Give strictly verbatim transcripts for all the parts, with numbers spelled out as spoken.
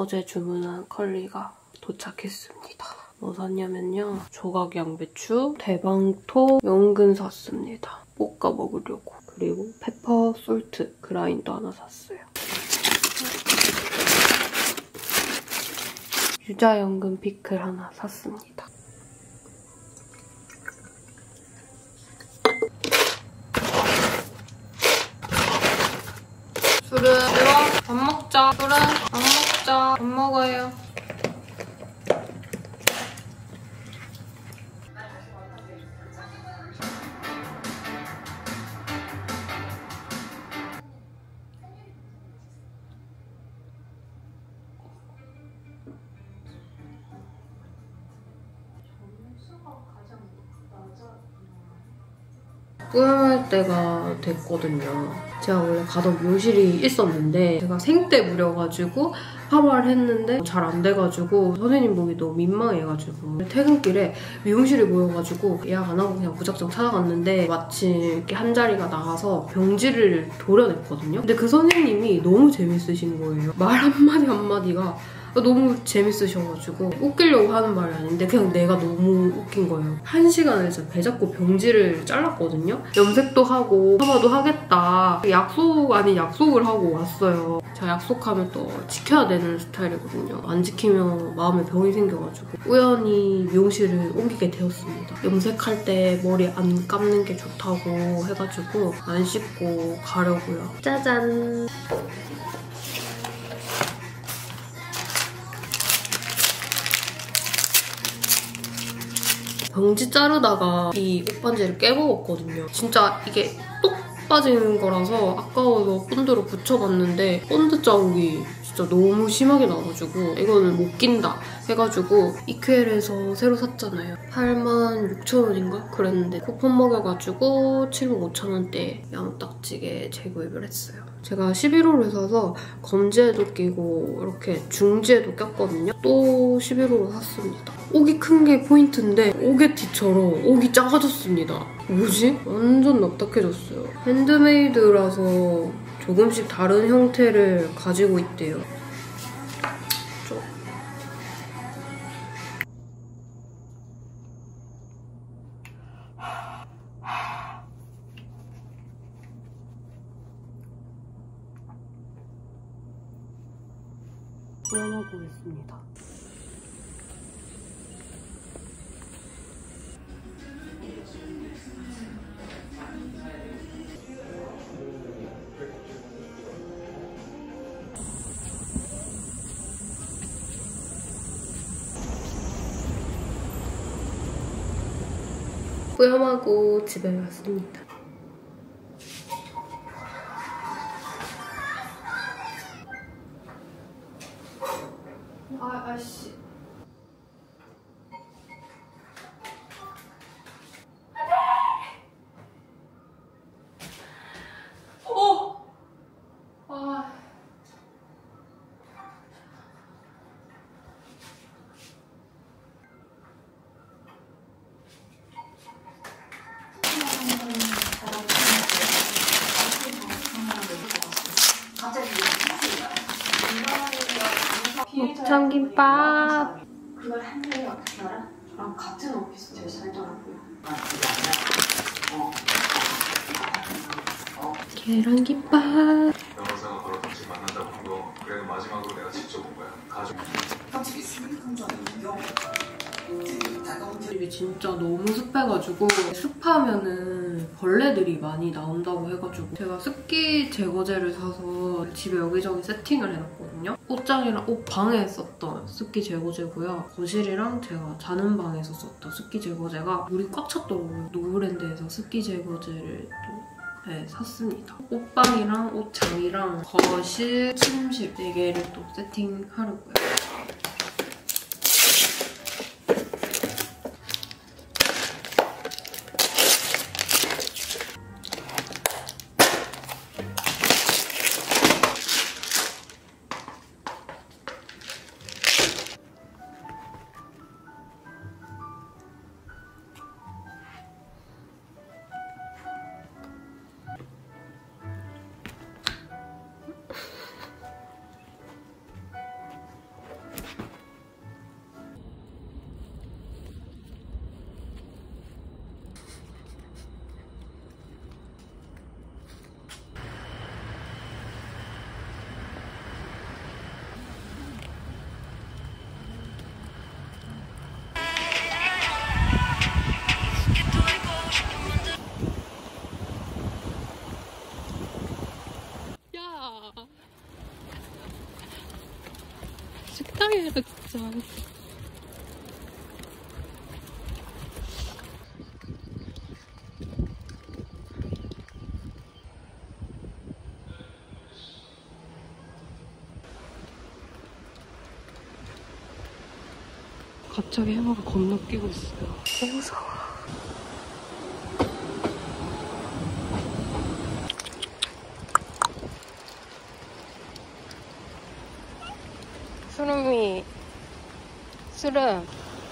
어제 주문한 컬리가 도착했습니다. 뭐 샀냐면요. 조각 양배추, 대방토, 연근 샀습니다. 볶아 먹으려고. 그리고 페퍼 솔트 그라인더 하나 샀어요. 유자연근 피클 하나 샀습니다. 술은 들어 밥 먹자. 술은 밥 먹자. 밥 먹어요. 뿌염할 때가 됐거든요. 제가 원래 가던 미용실이 있었는데 제가 생때 무려가지고 파마를 했는데 잘 안 돼가지고 선생님 보기 너무 민망해가지고 퇴근길에 미용실이 보여가지고 예약 안 하고 그냥 무작정 찾아갔는데 마침 이렇게 한 자리가 나가서 병지를 도려냈거든요. 근데 그 선생님이 너무 재밌으신 거예요. 말 한마디 한마디가 너무 재밌으셔가지고 웃기려고 하는 말이 아닌데 그냥 내가 너무 웃긴 거예요. 한 시간을 진짜 배 잡고 병지를 잘랐거든요. 염색도 하고 파마도 하겠다. 약속 아닌 약속을 하고 왔어요. 제가 약속하면 또 지켜야 되는 스타일이거든요. 안 지키면 마음에 병이 생겨가지고 우연히 미용실을 옮기게 되었습니다. 염색할 때 머리 안 감는 게 좋다고 해가지고 안 씻고 가려고요. 짜잔! 병지 자르다가 이 옷반지를 깨먹었거든요. 진짜 이게 똑 빠지는 거라서 아까워서 본드로 붙여봤는데 본드 자국이 진짜 너무 심하게 나가지고 이거는 못 낀다 해가지고 이퀄에서 새로 샀잖아요. 팔만 육천 원인가? 그랬는데 쿠폰 먹여가지고 칠만 오천 원대 야무딱지게 재구입을 했어요. 제가 십일 호를 사서 검지에도 끼고 이렇게 중지에도 꼈거든요. 또 십일 호로 샀습니다. 옥이 큰 게 포인트인데 오게티처럼 옥이 작아졌습니다. 뭐지? 완전 납작해졌어요. 핸드메이드라서 조금씩 다른 형태를 가지고 있대요. 저. 뿌려보겠습니다. 뿌염하고 집에 왔습니다. 아, 아씨. 오! 아. 목청김밥. 그걸 한국에 어떻게 알아? 저랑 같은 오피스텔에 살더라고요. 계란김밥. 영화사가 바로 같이 만난다고 한 거 그래도 마지막으로 내가 직접 온 거야. 가족. 집이 진짜 너무 습해가지고 습하면은 벌레들이 많이 나온다고 해가지고 제가 습기 제거제를 사서 집에 여기저기 세팅을 해놨거든요. 옷장이랑 옷방에 썼던 습기 제거제고요. 거실이랑 제가 자는 방에서 썼던 습기 제거제가 물이 꽉 찼더라고요. 노브랜드에서 습기 제거제를 또 네, 샀습니다. 옷방이랑 옷장이랑 거실, 침실 네 개를 또 세팅하려고요. 갑자기 해마가 건너뛰고 있어요. 너무 무서워. 수름이 수름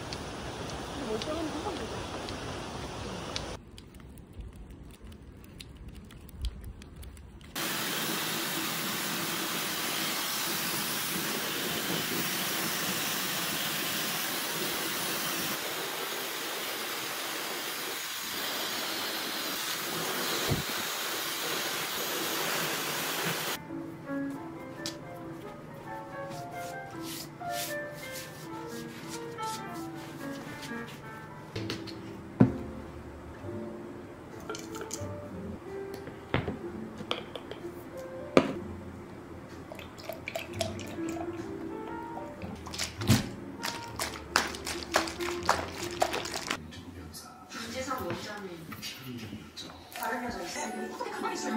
다른 여자 있어요? 가만히 있어요.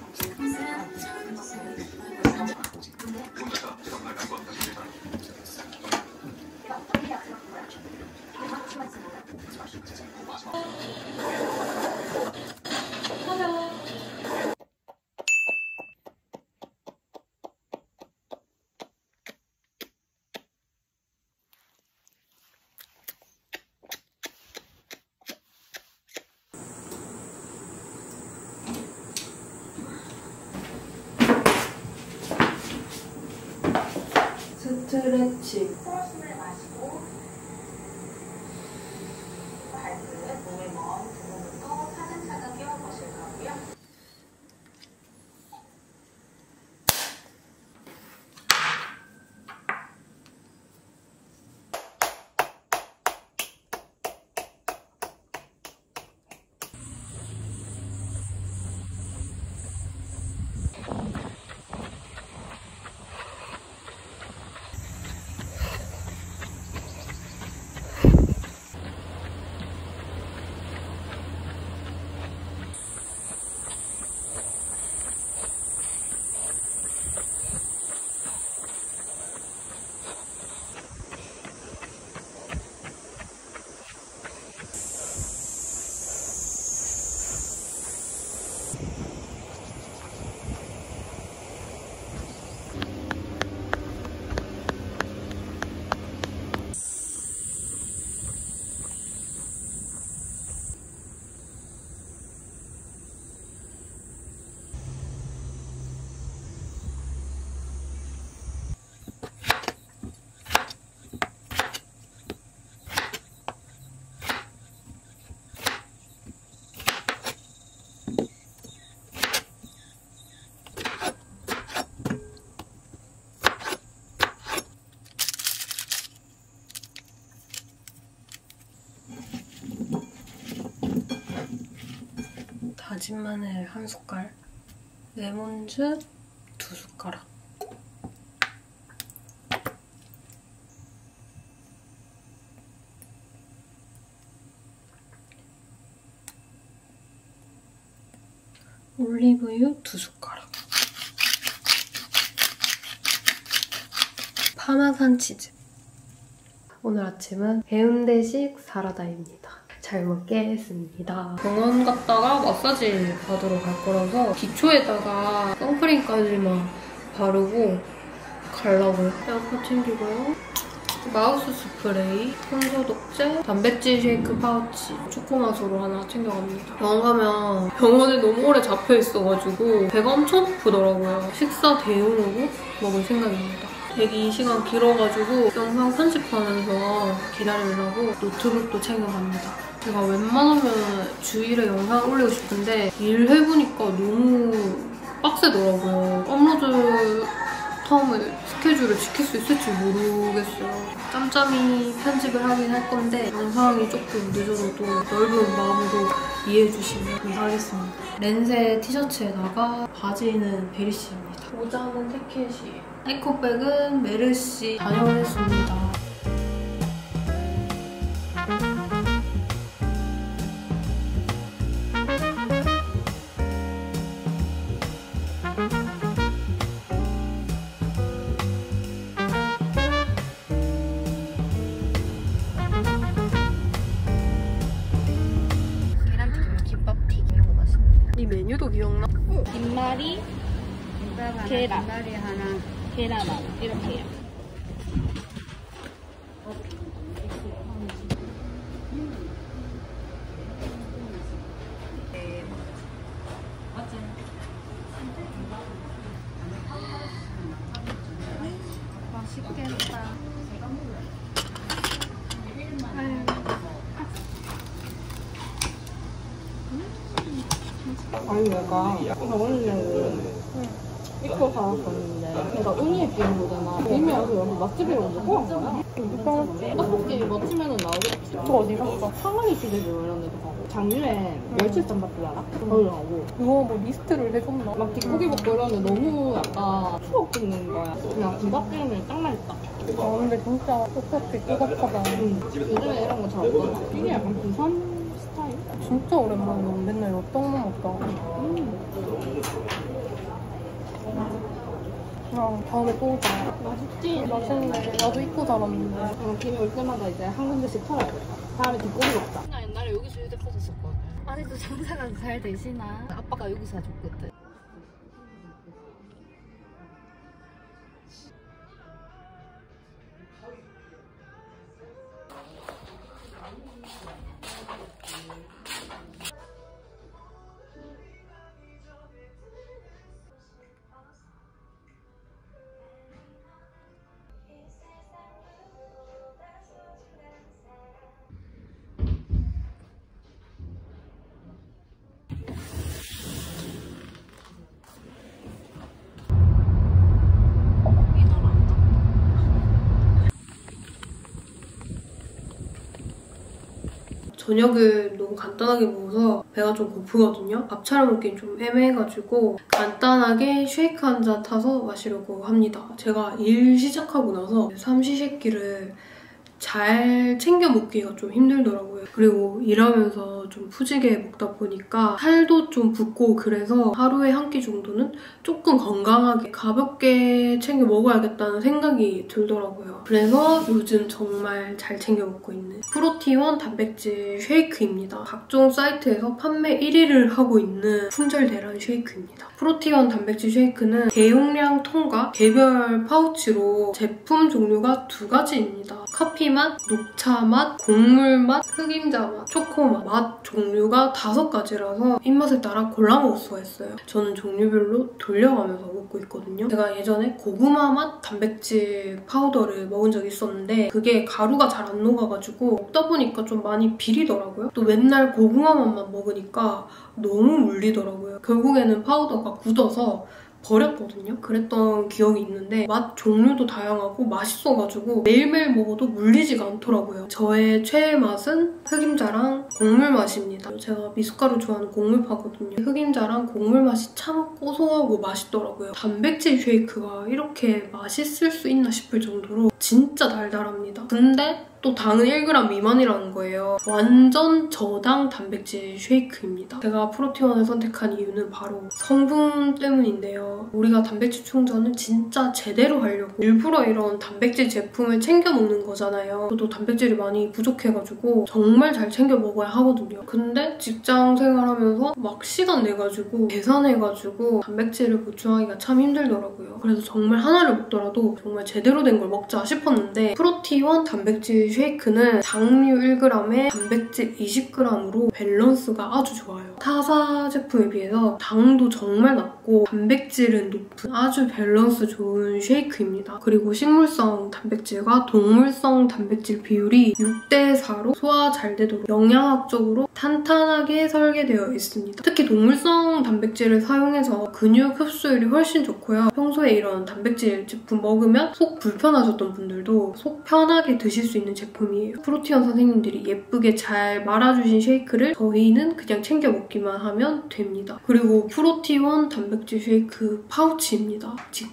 스트레칭. 코러스를 마시고 발끝, 몸의 먼 부분부터 차근차근 끼워보실 거고요. 다진 마늘 한 숟갈, 레몬즙 두 숟가락. 올리브유 두 숟가락. 파마산 치즈. 오늘 아침은 해운대식 사라다입니다. 잘 먹겠습니다. 병원 갔다가 마사지 받으러 갈 거라서 기초에다가 선크림까지만 바르고 가려고요. 에어팟 챙기고요. 마우스 스프레이, 손소독제, 단백질 쉐이크 파우치, 초코맛으로 하나 챙겨갑니다. 병원 가면 병원에 너무 오래 잡혀있어가지고 배가 엄청 고프더라고요. 식사 대용으로 먹을 생각입니다. 대기 시간 길어가지고 영상 편집하면서 기다리려고 노트북도 챙겨갑니다. 제가 웬만하면 주일에 영상 올리고 싶은데 일 해보니까 너무 빡세더라고요. 업로드 텀을, 스케줄을 지킬 수 있을지 모르겠어요. 짬짬이 편집을 하긴 할 건데 영상이 조금 늦어도 넓은 마음으로 이해해주시면 감사하겠습니다. 렌세 티셔츠에다가 바지는 베리씨입니다. 모자는 태켓이에요. 에코백은 메르시 다녀오겠습니다. 이 메뉴도 기억나? 김말이, 계란, 김말이 하나. 계란 이렇게요. 맛있겠다. 아니 내가 원래 입고 살았었는데 그러니까 운이 비는 거잖아. 이미 와서 여기 맛집이라고 먹고 한 거야. 떡볶이 맛집에는 나오겠지. 그거 어디 갔어? 상하이 시대로 이런 데도 가고 장유에 멸치쌈밥도 알아? 거기 가고 그거 뭐 리스트를 해줬나? 막 뒷고기 먹고 이러는데 너무 약간 추억 돋는 거야. 그냥 김밥집이면 딱 맛있다. 아 근데 진짜 떡볶이 꼬박하다. 응. 요즘에 이런 거 잘 없잖아. 이게 약간 부산 스타일? 진짜 오랜만에 너무 맨날 엽떡만 먹다. 음. 아 다음에 또 오자. 맛있지? 맛있는데 나도 입고 살았는데. 어, 김이 올 때마다 이제 한 군데씩 털어야겠다. 다음에 뒷고기 먹자. 나 옛날에 여기서 휴대폰 썼었거든. 아직도 장사가 잘 되시나? 아빠가 여기 사줬거든. 저녁을 너무 간단하게 먹어서 배가 좀 고프거든요. 밥 차려 먹긴 좀 애매해가지고 간단하게 쉐이크 한 잔 타서 마시려고 합니다. 제가 일 시작하고 나서 삼시세끼를 잘 챙겨 먹기가 좀 힘들더라고요. 그리고 일하면서 좀 푸지게 먹다 보니까 살도 좀 붓고 그래서 하루에 한 끼 정도는 조금 건강하게 가볍게 챙겨 먹어야겠다는 생각이 들더라고요. 그래서 요즘 정말 잘 챙겨 먹고 있는 프로티원 단백질 쉐이크입니다. 각종 사이트에서 판매 일 위를 하고 있는 품절 대란 쉐이크입니다. 프로티원 단백질 쉐이크는 대용량 통과 개별 파우치로 제품 종류가 두 가지입니다. 커피 맛, 녹차 맛, 곡물 맛, 흑임자 맛, 초코 맛, 맛 종류가 다섯 가지라서 입맛에 따라 골라 먹을 수가 있어요. 저는 종류별로 돌려가면서 먹고 있거든요. 제가 예전에 고구마 맛 단백질 파우더를 먹은 적이 있었는데 그게 가루가 잘 안 녹아가지고 먹다 보니까 좀 많이 비리더라고요. 또 맨날 고구마 맛만 먹으니까 너무 물리더라고요. 결국에는 파우더가 굳어서 버렸거든요. 그랬던 기억이 있는데 맛 종류도 다양하고 맛있어가지고 매일매일 먹어도 물리지가 않더라고요. 저의 최애 맛은 흑임자랑 곡물 맛입니다. 제가 미숫가루 좋아하는 곡물파거든요. 흑임자랑 곡물 맛이 참 고소하고 맛있더라고요. 단백질 쉐이크가 이렇게 맛있을 수 있나 싶을 정도로 진짜 달달합니다. 근데 또 당은 일 그램 미만이라는 거예요. 완전 저당 단백질 쉐이크입니다. 제가 프로티원을 선택한 이유는 바로 성분 때문인데요. 우리가 단백질 충전을 진짜 제대로 하려고 일부러 이런 단백질 제품을 챙겨 먹는 거잖아요. 저도 단백질이 많이 부족해가지고 정말 잘 챙겨 먹어야 하거든요. 근데 직장 생활하면서 막 시간 내가지고 계산해가지고 단백질을 보충하기가 참 힘들더라고요. 그래서 정말 하나를 먹더라도 정말 제대로 된 걸 먹자 싶었는데 프로티원 단백질 쉐이크는 당류 일 그램에 단백질 이십 그램으로 밸런스가 아주 좋아요. 타사 제품에 비해서 당도 정말 낮고 단백질은 높은 아주 밸런스 좋은 쉐이크입니다. 그리고 식물성 단백질과 동물성 단백질 비율이 육 대 사로 소화 잘 되도록 영양학적으로 탄탄하게 설계되어 있습니다. 특히 동물성 단백질을 사용해서 근육 흡수율이 훨씬 좋고요. 평소에 이런 단백질 제품 먹으면 속 불편하셨던 분들도 속 편하게 드실 수 있는 제품이에요. 프로티원 선생님들이 예쁘게 잘 말아주신 쉐이크를 저희는 그냥 챙겨 먹기만 하면 됩니다. 그리고 프로티원 단백질 쉐이크 파우치입니다.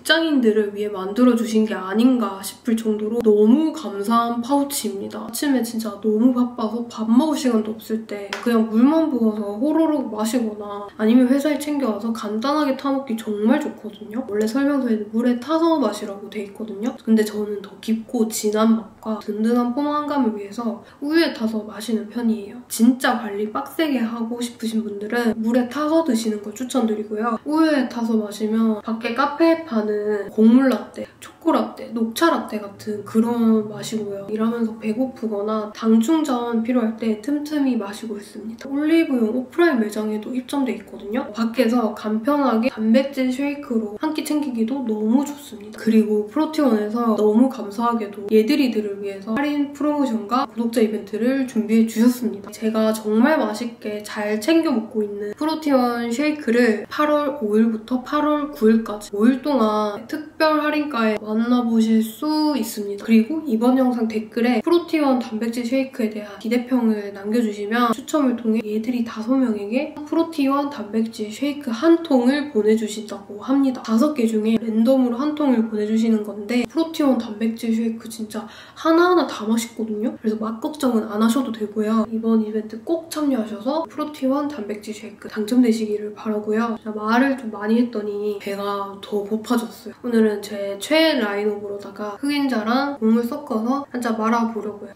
직장인들을 위해 만들어주신 게 아닌가 싶을 정도로 너무 감사한 파우치입니다. 아침에 진짜 너무 바빠서 밥 먹을 시간도 없을 때 그냥 물만 부어서 호로록 마시거나 아니면 회사에 챙겨와서 간단하게 타먹기 정말 좋거든요. 원래 설명서에는 물에 타서 마시라고 돼 있거든요. 근데 저는 더 깊고 진한 맛과 든든한 포만감을 위해서 우유에 타서 마시는 편이에요. 진짜 관리 빡세게 하고 싶으신 분들은 물에 타서 드시는 걸 추천드리고요. 우유에 타서 마시면 밖에 카페에 파는 곡물 라떼, 초코라떼, 녹차 라떼 같은 그런 맛이고요. 일하면서 배고프거나 당 충전 필요할 때 틈틈이 마시고 있습니다. 올리브영 오프라인 매장에도 입점돼 있거든요. 밖에서 간편하게 단백질 쉐이크로 한 끼 챙기기도 너무 좋습니다. 그리고 프로티원에서 너무 감사하게도 얘들이들을 위해서 할인 프로모션과 구독자 이벤트를 준비해 주셨습니다. 제가 정말 맛있게 잘 챙겨 먹고 있는 프로티원 쉐이크를 팔월 오일부터 팔월 구일까지 오 일 동안 특별 할인가에 만나보실 수 있습니다. 그리고 이번 영상 댓글에 프로티원 단백질 쉐이크에 대한 기대평을 남겨주시면 추첨을 통해 얘들이 다섯 명에게 프로티원 단백질 쉐이크 한 통을 보내주신다고 합니다. 다섯 개 중에 랜덤으로 한 통을 보내주시는 건데 프로티원 단백질 쉐이크 진짜 하나하나 다 맛있거든요. 그래서 맛 걱정은 안 하셔도 되고요. 이번 이벤트 꼭 참여하셔서 프로티원 단백질 쉐이크 당첨되시기를 바라고요. 제가 말을 좀 많이 했더니 배가 더 고파졌어요. 오늘은 제 최애 라인업으로다가 흑임자랑 국물 섞어서 한 잔 말아보려고요.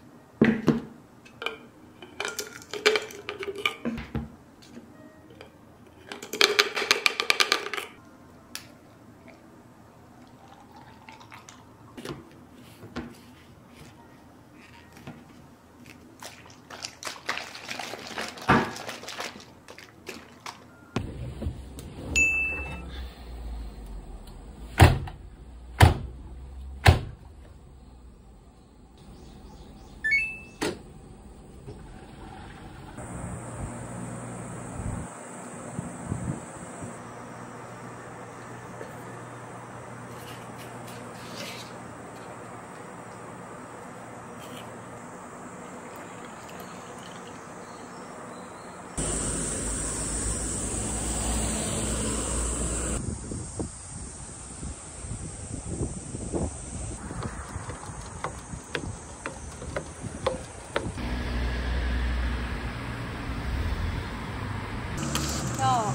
야.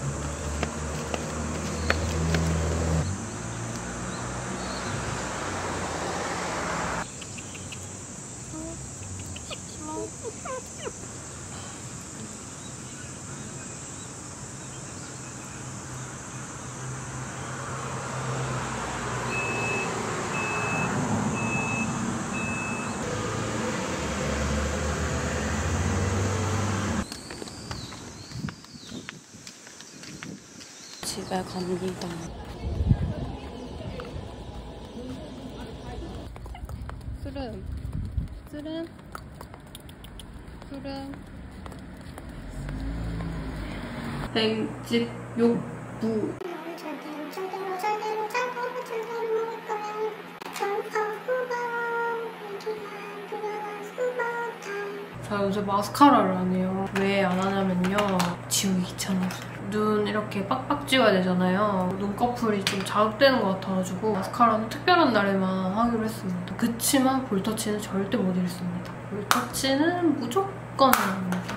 집에 갑니다. 술은 술은 술은 백집 욕부. 자, 요새 마스카라를 안 해요. 왜 안 하냐면요. 지우기 귀찮아서. 눈 이렇게 빡빡 지워야 되잖아요. 눈꺼풀이 좀 자극되는 것 같아가지고 마스카라는 특별한 날에만 하기로 했습니다. 그치만 볼터치는 절대 못 잃습니다. 볼터치는 무조건 합니다.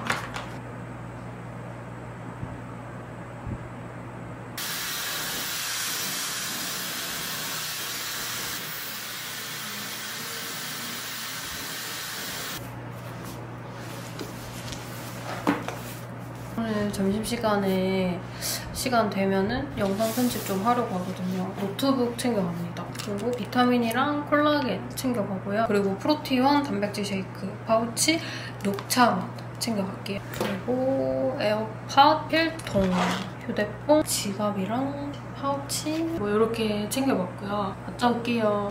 오늘 점심시간에 시간 되면은 영상 편집 좀 하려고 하거든요. 노트북 챙겨갑니다. 그리고 비타민이랑 콜라겐 챙겨가고요. 그리고 프로티원 단백질 쉐이크, 파우치, 녹차 맛 챙겨갈게요. 그리고 에어팟, 필통, 휴대폰, 지갑이랑 파우치 뭐 이렇게 챙겨봤고요. 갔다 올게요.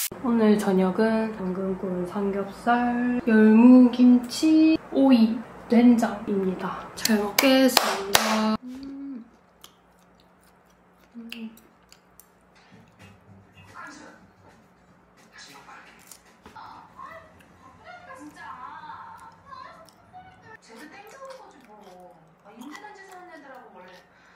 오늘 저녁은 방금 구운 삼겹살, 열무김치, 오이, 된장입니다. 잘 먹겠습니다. 음. 음. 쟤도 땡겨온 거지 뭐. 아, 힘드는 짓 하는 애들하고 원래.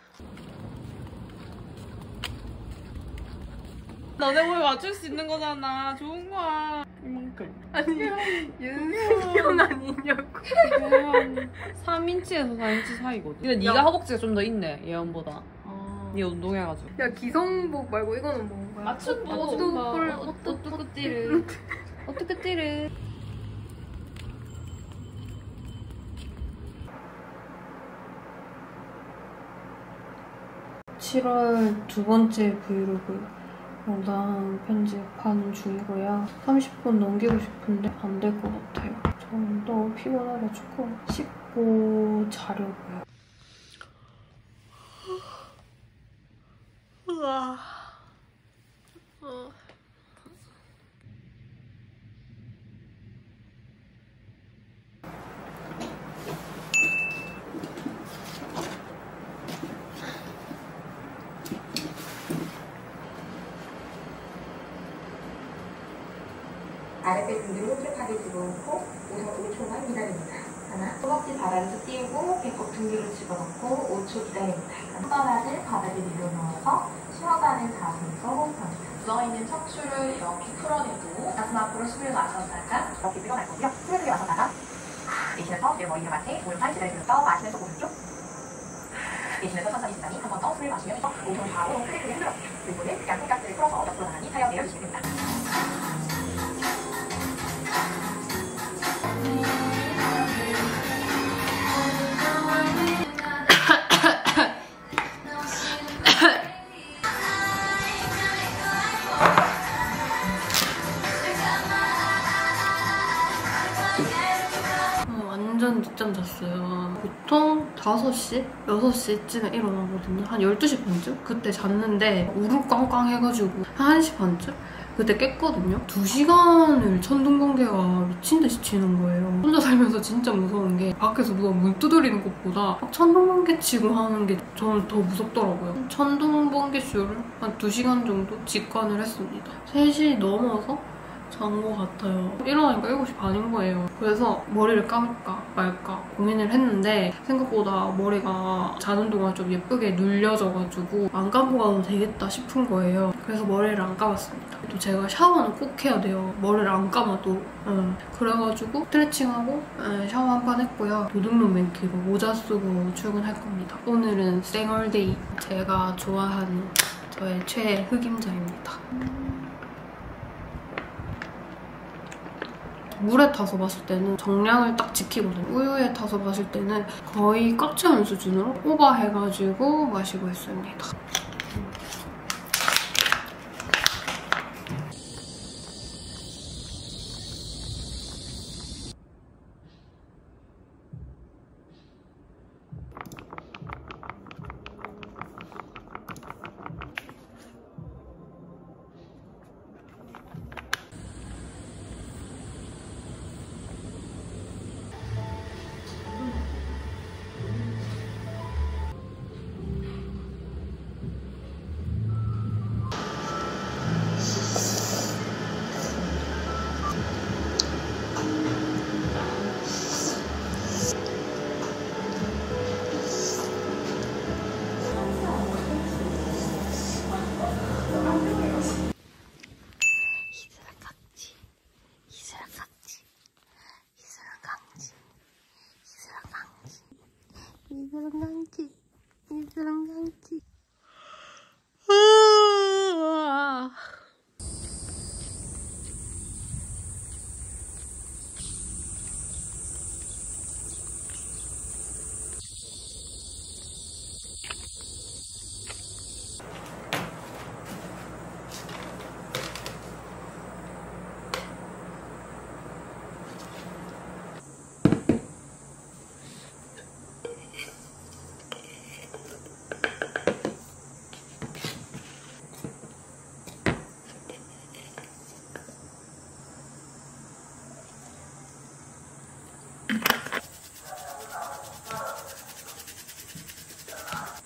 너네 뭘 맞출 수 있는 거잖아. 좋은 거야. 이만큼. 아니, 윤승현 아니냐고. 한 삼 인치에서 사 인치 사이거든. 근데 네가 허벅지가 좀 더 있네, 예언보다. 아. 네 운동해가지고. 야, 기성복 말고 이거는 뭔가요? 맞춤복. 어뚜꿀, 어뚜꾸띠르. 어뚜꾸띠르. 칠월 두 번째 브이로그 영상 편집하는 중이고요. 삼십 분 넘기고 싶은데 안 될 것 같아요. 저는 너무 피곤해가지고 씻고 자려고요. 우와. 어. 아랫배 등뒤로 호출하게 집어넣고 우선 오 초만 기다립니다. 하나, 허벅지 바닥에서 띄우고 배꼽 등뒤로 집어넣고 오 초 기다립니다. 손바닥을 바닥에 밀어넣어서 쉬어가는 자세에서 호흡합니다. 묻어있는 척추를 이렇게 풀어내고 가슴 앞으로 숨을 마셨다가 이렇게 밀어낼 거고요. 숨을 들여 마셨다가 내쉬면서 내 머리 위로 오른팔 제대로 들었어 마시면서 오른쪽 내쉬면서 천천히 진단이 한 번 더 숨을 마시면 오손 바로 크게 크게 흔들어 그리고는 양손깍지를 풀어서 옆으로 나란히 타여 내려주시면 됩니다. 완전 늦잠 잤어요. 보통 다섯 시? 여섯 시쯤에 일어나거든요. 한 열두 시 반쯤? 그때 잤는데 우르꽝꽝 해가지고 한 한 시 반쯤? 그때 깼거든요. 두 시간을 천둥번개가 미친듯이 치는 거예요. 혼자 살면서 진짜 무서운 게 밖에서 누가 문 두드리는 것보다 막 천둥번개 치고 하는 게 저는 더 무섭더라고요. 천둥번개 쇼를 한 두 시간 정도 직관을 했습니다. 세 시 넘어서 잔 것 같아요. 일어나니까 일곱 시 반인 거예요. 그래서 머리를 감을까 말까 고민을 했는데 생각보다 머리가 자는 동안 좀 예쁘게 눌려져가지고 안 감고 가도 되겠다 싶은 거예요. 그래서 머리를 안 감았습니다. 또 제가 샤워는 꼭 해야 돼요. 머리를 안 감아도. 응. 그래가지고 스트레칭하고 응, 샤워 한 판 했고요. 도둑놈 맨키로 모자 쓰고 출근할 겁니다. 오늘은 쌩얼데이. 제가 좋아하는 저의 최애 흑임자입니다. 물에 타서 마실 때는 정량을 딱 지키거든요. 우유에 타서 마실 때는 거의 꽉 채우는 수준으로 오버해가지고 마시고 있습니다.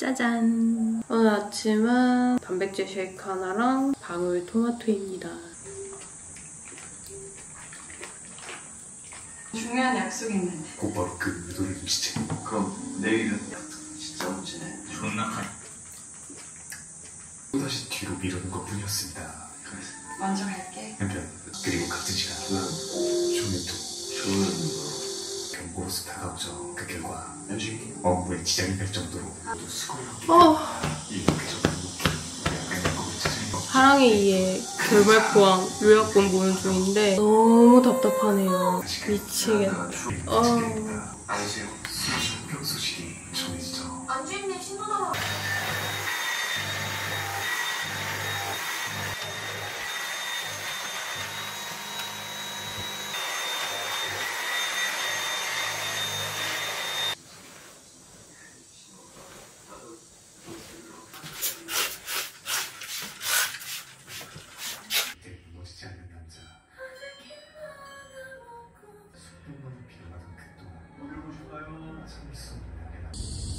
짜잔! 오늘 아침은 단백질 쉐이크 하나랑 방울토마토입니다. 중요한 약속이 있는데. 곧바로 그 의도를 주시지. 그럼 내일은 진짜 멋지네. 존나 칼. 또다시 뒤로 미루는 것뿐이었습니다. 그래서 먼저 갈게. 한편 그리고 같은 시간 쇼미토 쇼는 경고로서 다가오죠. 그 결과 나중에 업무에 지장이 될 정도로 모두 수고했기 어. 이렇게 적은 약간 약국을 찾아낸 사랑에 의해 결말 포함 요약본 보는 중인데 너무 답답하네요. 미치겠다. 어. 아이제 충격 소식이 전해지죠. 안주인님 신호가 무너지지 않는 남자. 수백만이 필요하던 그동안 어디로 보실까요? 참을 수 없는 아내가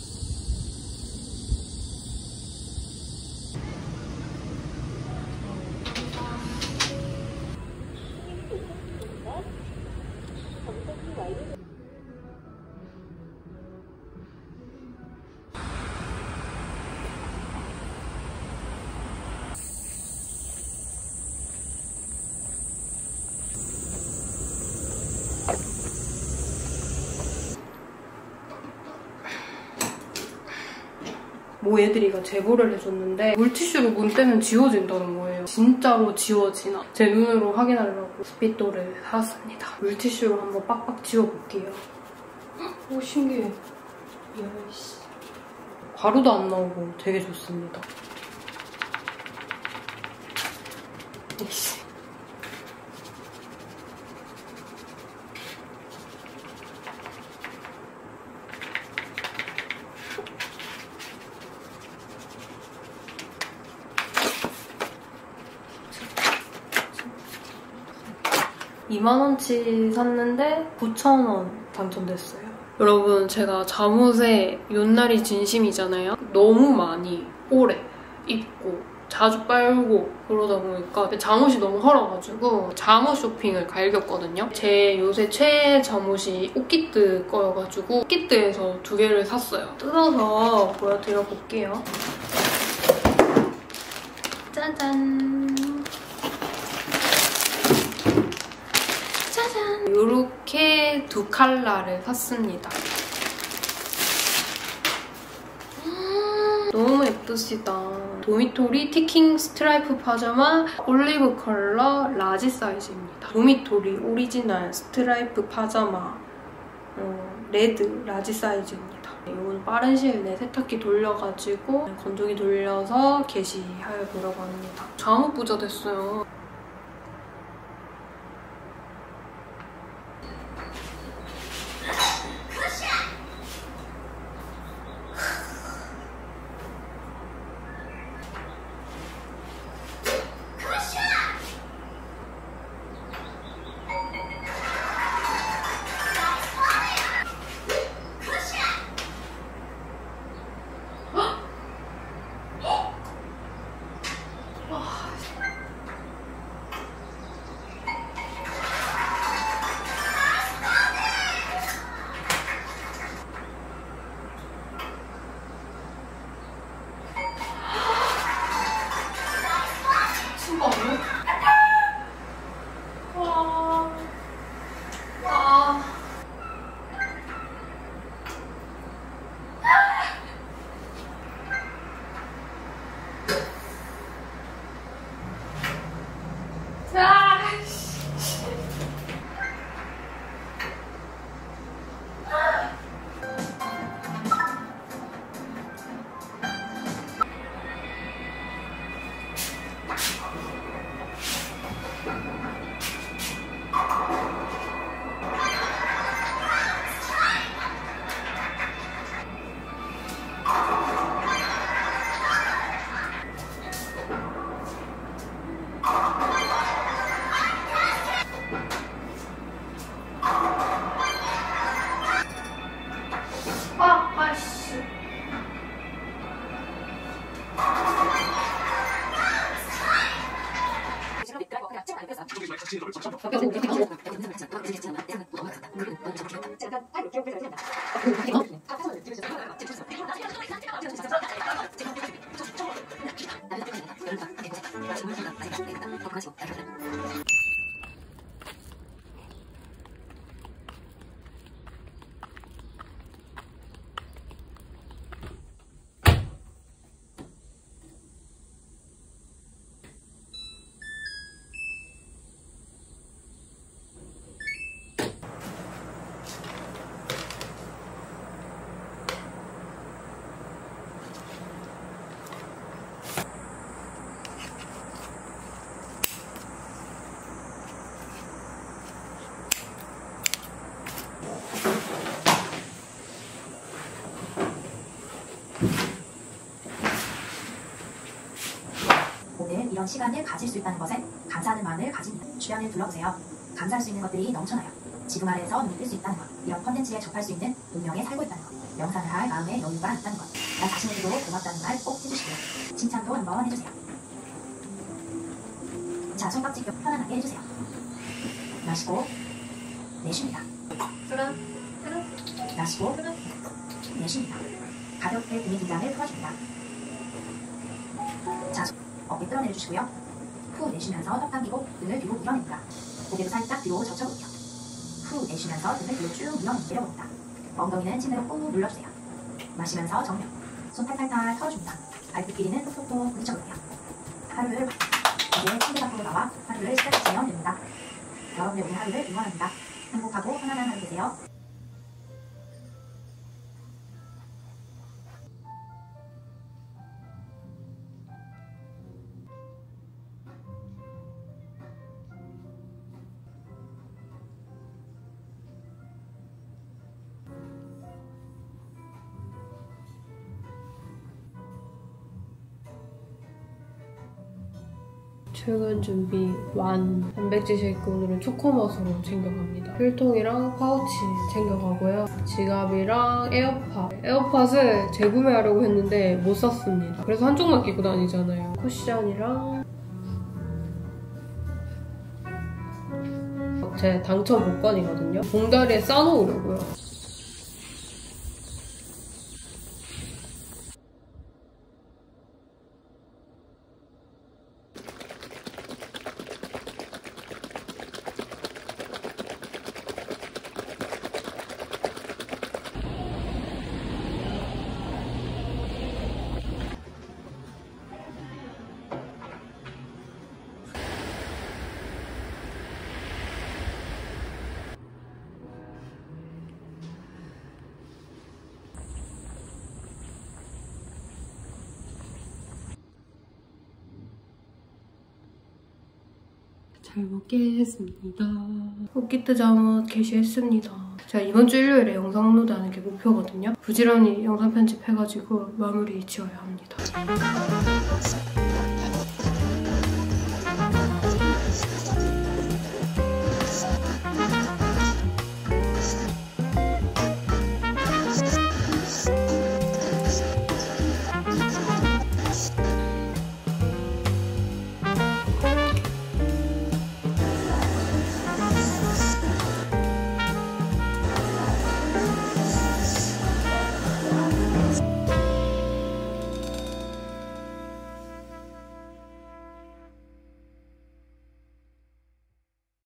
모 애들이가 제보를 해줬는데 물티슈로 문 떼면 지워진다는 거예요. 진짜로 지워지나? 제 눈으로 확인하려고 스피또를 사왔습니다. 물티슈로 한번 빡빡 지워볼게요. 오 신기해. 야이씨. 가루도 안 나오고 되게 좋습니다. 이씨. 이만 원치 샀는데 구천 원 당첨됐어요. 여러분 제가 잠옷에 윷날이 진심이잖아요. 너무 많이 오래 입고 자주 빨고 그러다 보니까 잠옷이 너무 헐어가지고 잠옷 쇼핑을 갈겼거든요. 제 요새 최애 잠옷이 오키드 거여가지고 오키드에서 두 개를 샀어요. 뜯어서 보여드려볼게요. 짜잔! 짜잔! 이렇게 두 컬러를 샀습니다. 음, 너무 예쁘시다. 도미토리 티킹 스트라이프 파자마 올리브 컬러 라지 사이즈입니다. 도미토리 오리지널 스트라이프 파자마 어, 레드 라지 사이즈입니다. 이건 빠른 시일 내에 세탁기 돌려가지고 건조기 돌려서 게시해 보려고 합니다. 잠옷 부자 됐어요. 오늘 이런 시간을 가질 수 있다는 것에 감사하는 마음을 가집니다. 주변을 둘러보세요. 감사할 수 있는 것들이 넘쳐나요. 지금 아래에서 눈을 뜰 수 있다는 것, 이런 컨텐츠에 접할 수 있는 운명에 살고 있다는 것, 명상을 할 마음의 여유가 있다는 것, 나 자신에게도 고맙다는 말 꼭 해주시고요. 칭찬도 한번 해주세요. 자, 손깍지 껴 편안하게 해주세요. 마시고 내쉽니다. 마시고 내쉽니다. 가볍게 등의 긴장을 풀어줍니다. 자, 어깨 끌어내주시고요. 후 내쉬면서 턱 당기고 등을 뒤로 밀어냅니다. 고개도 살짝 뒤로 젖혀볼게요. 후 내쉬면서 등을 뒤로 쭉 밀어 내려봅니다. 엉덩이는 침대로 꾹 눌러주세요. 마시면서 정면. 손 탈탈탈 털어줍니다. 발끝끼리는 톡톡톡 부딪혀볼게요. 하루를 이제 침대 밖으로 나와 하루를 시작하시면 됩니다. 여러분의 오늘 하루를 응원합니다. 행복하고 편안한 하루 되세요. 출근 준비 완. 단백질 쉐이크 오늘은 초코맛으로 챙겨갑니다. 필통이랑 파우치 챙겨가고요. 지갑이랑 에어팟. 에어팟을 재구매하려고 했는데 못 샀습니다. 그래서 한쪽만 끼고 다니잖아요. 쿠션이랑 제 당첨 복권이거든요. 봉다리에 싸놓으려고요. 잘 먹겠습니다. 호기트 잠옷 게시했습니다. 제가 이번 주 일요일에 영상 업로드하는 게 목표거든요. 부지런히 영상 편집해가지고 마무리 지어야 합니다.